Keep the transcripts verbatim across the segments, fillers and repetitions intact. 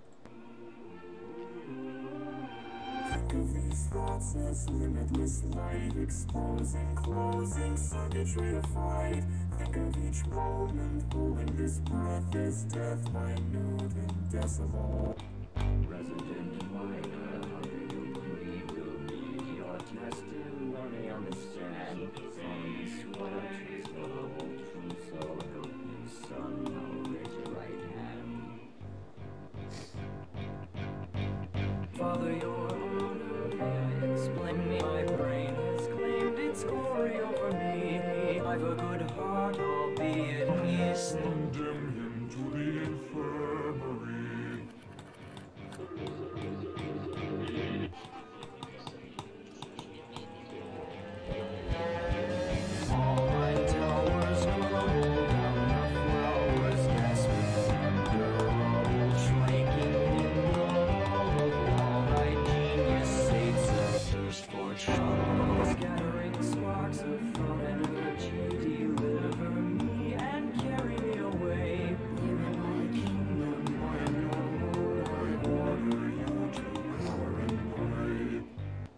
Think of these thoughts as limitless light, exposing, closing, circuitry of flight. Think of each moment, holding this breath is death, minute and decimal. Resident minor, how do you believe will be your testimony? Understand from this word is the whole truth, so help you, son. Now raise your right hand. Father, your honor, may I explain me? My brain has claimed its glory over me. I've a good heart, albeit east. Condemn him to the infirmary. All my towers crumble down, the flowers gasping under rubble, shrinking in the rubble. All thy genius sates a thirst for trouble, scattering sparks of thought and energy. Deliver me and carry me away. Live in my kingdom, I am your Lord. I order you to power and pray.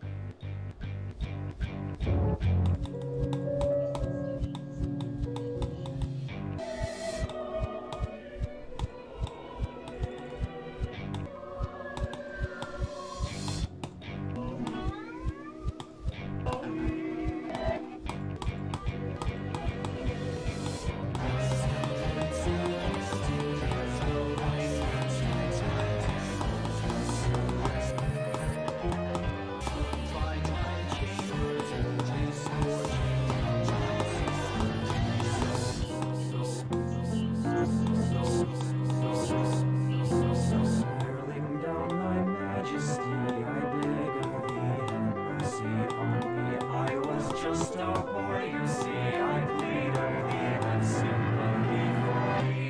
Hurling down thy majesty, I beg of thee, have mercy on me. I was just a boy, you see. I plead of thee, have sympathy for me.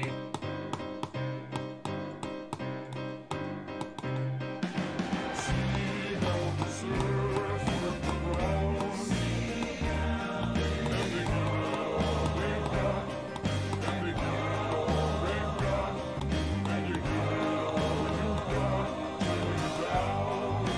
See how this earth with the ground. And they got all they've got. And they got all they've got. And you got all you've got. Turn it down.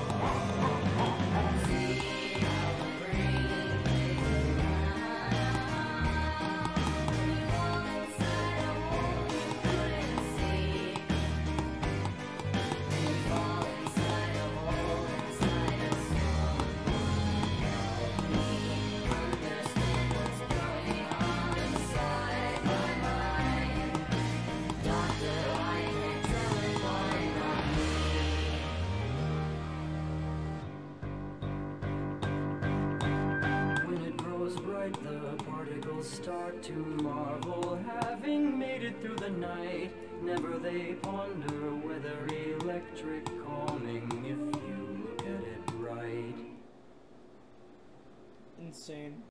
When it grows bright, the particles start to marvel, having made it through the night. Never they ponder whether electric calming, if you look at it right. Insane.